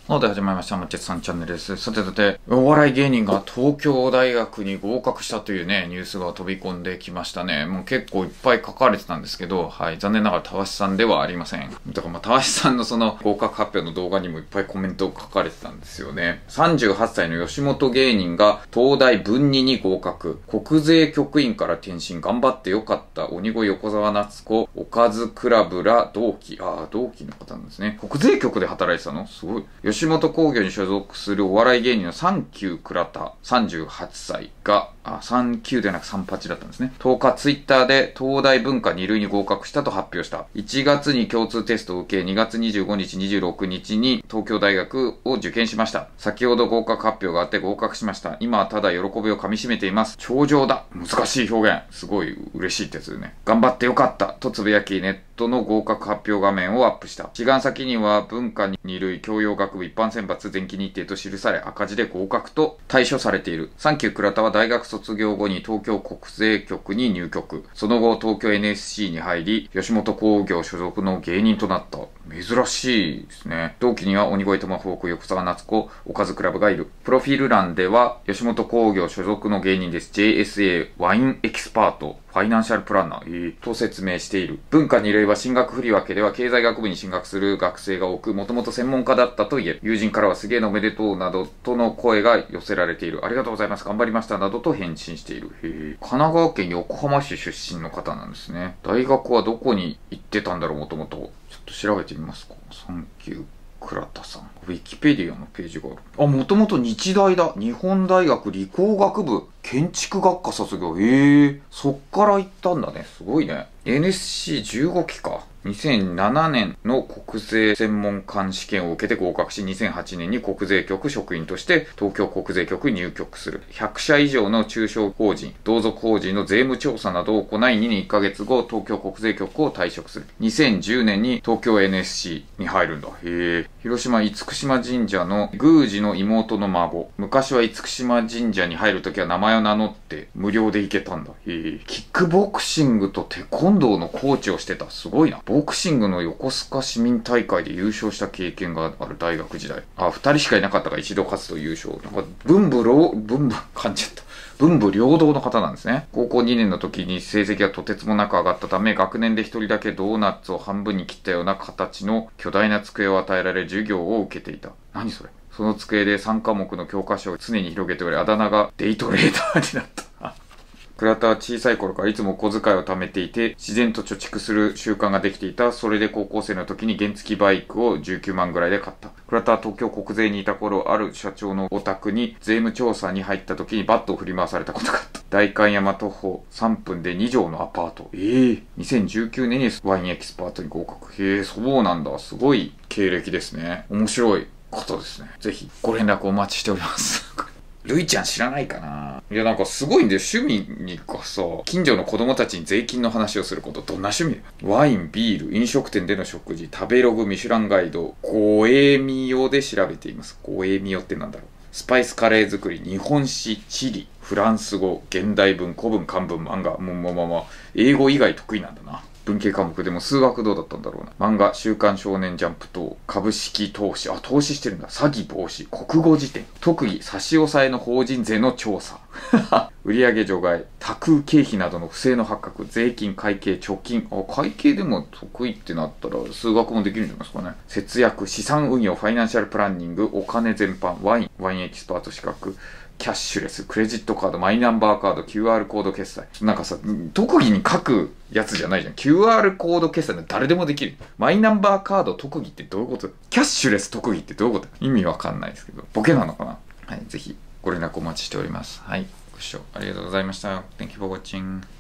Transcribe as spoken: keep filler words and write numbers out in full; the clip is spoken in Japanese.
はい、始まりました。マッチェスさんチャンネルです。さてさて、お笑い芸人が東京大学に合格したというね、ニュースが飛び込んできましたね。もう結構いっぱい書かれてたんですけど、はい、残念ながらたわしさんではありません。だからまあ、たわしさんのその合格発表の動画にもいっぱいコメントを書かれてたんですよね。さんじゅうはっさいの吉本芸人が東大文にに合格。国税局員から転身、頑張ってよかった。鬼越横澤夏子、おかずクラブら同期。ああ、同期の方なんですね。国税局で働いてたのすごい。吉本興業に所属するお笑い芸人のサンキュー倉田さんじゅうはっさいが、あ、さんきゅうではなくさんじゅうはちだったんですね。とおかツイッターで東大文化に類に合格したと発表した。いちがつに共通テストを受け、にがつにじゅうごにち、にじゅうろくにちに東京大学を受験しました。先ほど合格発表があって合格しました。今はただ喜びをかみしめています。頂上だ。難しい表現。すごい嬉しいってやつですね。頑張ってよかった。とつぶやきネットの合格発表画面をアップした。志願先には文化に類教養学部一般選抜前期日程と記され赤字で合格と対処されている。サンキュー倉田は大学卒業後に東京国税局に入局。その後東京 エヌエスシー に入り、吉本興業所属の芸人となった。珍しいですね。同期には鬼越トマホーク、横澤夏子、おかずクラブがいる。プロフィール欄では吉本興業所属の芸人です。ジェイエスエー ワインエキスパート。ファイナンシャルプランナー、えー、と説明している。文化に類は進学振り分けでは経済学部に進学する学生が多く、もともと専門家だったと言える。友人からはすげえのおめでとうなどとの声が寄せられている。ありがとうございます。頑張りました。などと返信している。へー。神奈川県横浜市出身の方なんですね。大学はどこに行ってたんだろう、もともと。ちょっと調べてみますか。サンキュー。倉田さん。ウィキペディアのページがある。あ、もともと日大だ。日本大学理工学部建築学科卒業。ええー、そっから行ったんだね。すごいね。エヌエスシーじゅうご 期か。にせんななねんの国税専門官試験を受けて合格し、にせんはちねんに国税局職員として東京国税局に入局する。ひゃくしゃ以上の中小法人、同族法人の税務調査などを行い、にねんいっかげつご、東京国税局を退職する。にせんじゅうねんに東京 エヌエスシー に入るんだ。へえ。広島厳島神社の宮司の妹の孫。昔は厳島神社に入るときは名前を名乗って無料で行けたんだ。へえ。キックボクシングとテコンドーのコーチをしてた。すごいな。ボクシングの横須賀市民大会で優勝した経験がある大学時代。あ、二人しかいなかったが一度勝つと優勝。なんか文武両、文武、噛んじゃった。文武両道の方なんですね。高校にねんの時に成績がとてつもなく上がったため、学年で一人だけドーナツを半分に切ったような形の巨大な机を与えられ授業を受けていた。何それ？その机でさんかもくの教科書を常に広げており、あだ名がデイトレーダーになった。倉田は小さい頃からいつも小遣いを貯めていて、自然と貯蓄する習慣ができていた。それで高校生の時に原付バイクをじゅうきゅうまんぐらいで買った。倉田は東京国税にいた頃、ある社長のお宅に税務調査に入った時にバットを振り回されたことがあった。代官山徒歩さんぷんでにじょうのアパート。ええー。にせんじゅうきゅうねんにワインエキスパートに合格。へえ、そうなんだ。すごい経歴ですね。面白いことですね。ぜひご連絡お待ちしております。るいちゃん知らないかな。いや、なんかすごいんだよ。趣味にかさ、近所の子供たちに税金の話をすること。どんな趣味？ワイン、ビール、飲食店での食事、食べログ、ミシュランガイド、ゴエミオで調べています。ゴエミオってなんだろう。スパイスカレー作り、日本史、地理、フランス語、現代文、古文、漢文、漫画。もうまあまあまあ、英語以外得意なんだな。文系科目でも数学どうだったんだろうな。漫画、週刊少年ジャンプ等、株式投資、あ、投資してるんだ。詐欺防止、国語辞典、特技、差し押さえの法人税の調査。売上除外、多空経費などの不正の発覚、税金、会計、貯金。あ、会計でも得意ってなったら数学もできるんじゃないですかね。節約、資産運用、ファイナンシャルプランニング、お金全般、ワイン、ワインエキスパート資格、キャッシュレス、クレジットカード、マイナンバーカード、キューアール コード決済。なんかさ、特技に書くやつじゃないじゃん。キューアール コード決済なんて誰でもできる。マイナンバーカード特技ってどういうこと？キャッシュレス特技ってどういうこと？意味わかんないですけど。ボケなのかな？はい、ぜひご連絡お待ちしております。はい、ご視聴ありがとうございました。Thank you for watching.